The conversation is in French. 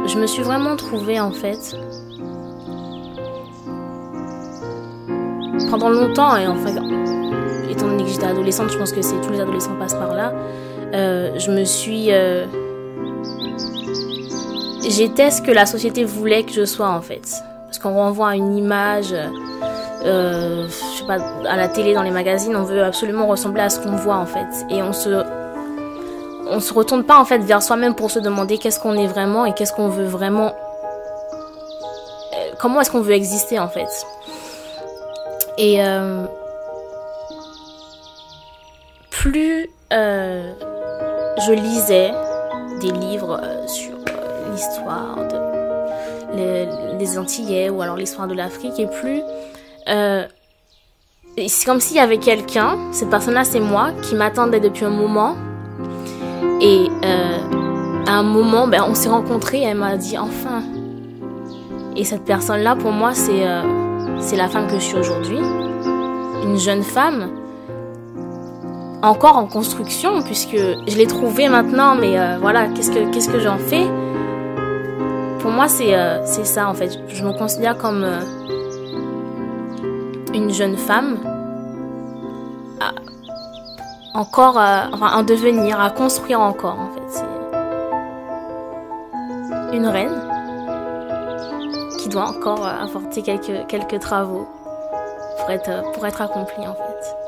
je me suis vraiment trouvée en fait pendant longtemps, et en fait, étant donné que j'étais adolescente, je pense que tous les adolescents passent par là, j'étais ce que la société voulait que je sois en fait. Parce qu'on renvoie à une image, je sais pas, à la télé, dans les magazines, on veut absolument ressembler à ce qu'on voit en fait. Et on se retourne pas en fait vers soi-même pour se demander qu'est-ce qu'on est vraiment et qu'est-ce qu'on veut vraiment, comment est-ce qu'on veut exister en fait. Et plus je lisais des livres sur l'histoire des Antillais ou alors l'histoire de l'Afrique, et plus c'est comme s'il y avait quelqu'un, cette personne-là c'est moi, qui m'attendait depuis un moment, et à un moment on s'est rencontrés et elle m'a dit enfin. Et cette personne-là pour moi c'est la femme que je suis aujourd'hui, une jeune femme encore en construction, puisque je l'ai trouvée maintenant, mais voilà, qu'est-ce que j'en fais? Pour moi, c'est ça en fait. Je me considère comme une jeune femme, encore, enfin, en devenir, à construire encore en fait. C'est une reine qui doit encore apporter quelques travaux pour être accomplie en fait.